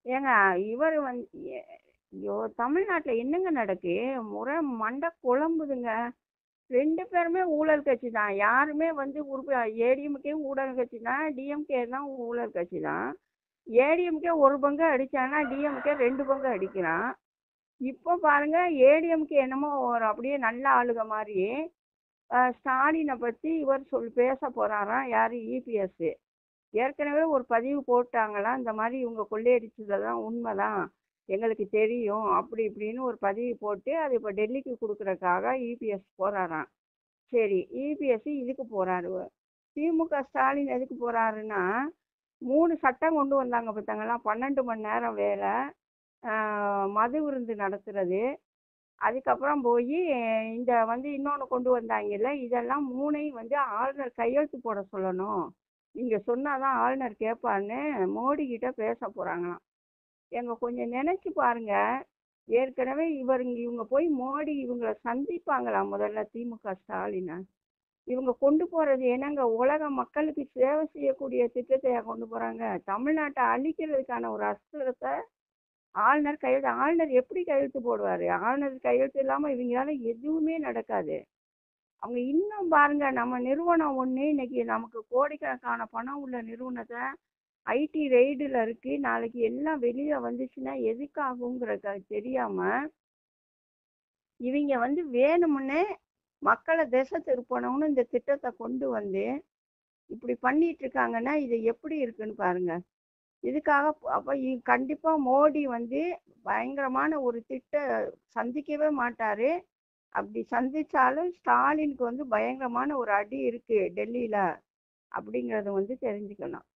ஏங்க இவர் வந்து ஐயோ தமிழ்நாட்டில் என்னங்க நடக்கு முறை மண்டை குழம்புதுங்க. ரெண்டு பேருமே ஊழல் கட்சி தான். யாருமே வந்து ஏடிஎம்கே ஊழல் கட்சி தான், டிஎம்கே தான் ஊழல் கட்சி தான். ஏடிஎம்கே ஒரு பங்கு அடிச்சானா டிஎம்கே ரெண்டு பங்கு அடிக்கிறான். இப்போ பாருங்க ஏடிஎம்கே என்னமோ ஒரு அப்படியே நல்ல ஆளுக மாதிரி ஸ்டாலினை பற்றி இவர் பேச போறாராம். யார்? இபிஎஸ். ஏற்கனவே ஒரு பதிவு போட்டாங்களாம், இந்த மாதிரி இவங்க கொள்ளையடிச்சதெல்லாம் உண்மைதான், எங்களுக்கு தெரியும் அப்படி இப்படின்னு ஒரு பதிவு போட்டு அது இப்போ டெல்லிக்கு கொடுக்குறதுக்காக இபிஎஸ் போறாராம். சரி, இபிஎஸ் இதுக்கு போறாரு. திமுக ஸ்டாலின் எதுக்கு போறாருன்னா, 3 சட்டம் கொண்டு வந்தாங்க பார்த்தாங்களா, 12 மணி நேரம் வேலை, மது விருந்து நடத்துறது, அதுக்கப்புறம் போய் இந்த வந்து இன்னொன்று கொண்டு வந்தாங்கல்ல, இதெல்லாம் 3ஐயும் வந்து ஆளுநர் கையெழுத்து போட சொல்லணும், நீங்கள் சொன்னாதான் ஆளுநர் கேட்பான்னு மோடி கிட்ட பேச போகிறாங்களாம். எங்க கொஞ்சம் நினைச்சு பாருங்க. ஏற்கனவே இவங்க போய் மோடி இவங்களை சந்திப்பாங்களாம் முதல்ல திமுக ஸ்டாலினை. இவங்க கொண்டு போறது என்னங்க, உலக மக்களுக்கு சேவை செய்யக்கூடிய திட்டத்தை கொண்டு போறாங்க. தமிழ்நாட்டை அழிக்கிறதுக்கான ஒரு அஸ்திரத்தை ஆளுநர் எப்படி கையெழுத்து போடுவாரு? ஆளுநர் கையெழுத்து இல்லாம இவங்களால எதுவுமே நடக்காது. அவங்க இன்னும் பாருங்க, நம்ம நிறுவனம் ஒண்ணு இன்னைக்கு நமக்கு கோடிக்கணக்கான பணம் உள்ள நிறுவனத்தை ஐடி ரெய்டுல இருக்கு, நாளைக்கு எல்லாம் வெளியே வந்துச்சுன்னா எதுக்காகுங்கிறத தெரியாம இவங்க வந்து வேணுமுன்னே மக்களை திசை திருப்பணும்னு இந்த திட்டத்தை கொண்டு வந்து இப்படி பண்ணிட்டு இருக்காங்கன்னா இது எப்படி இருக்குன்னு பாருங்க. இதுக்காக அப்ப கண்டிப்பா மோடி வந்து பயங்கரமான ஒரு சந்திக்கவே மாட்டாரு. அப்படி சந்திச்சாலும் ஸ்டாலினுக்கு வந்து பயங்கரமான ஒரு அடி இருக்கு டெல்லியில, அப்படிங்கறத வந்து தெரிஞ்சுக்கணும்.